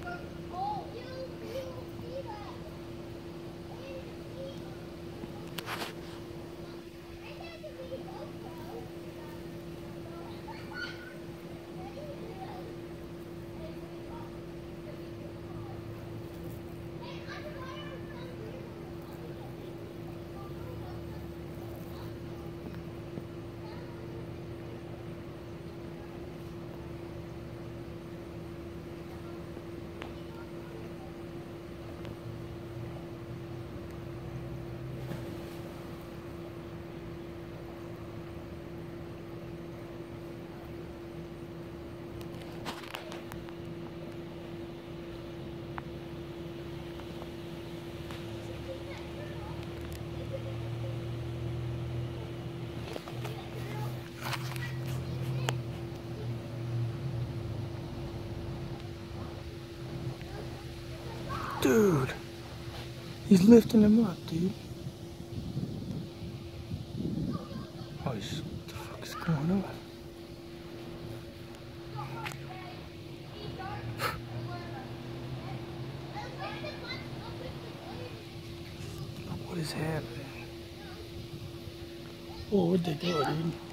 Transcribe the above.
Dude, he's lifting him up, dude. Oh, what the fuck is going on? What is happening? Oh, where'd they go, dude?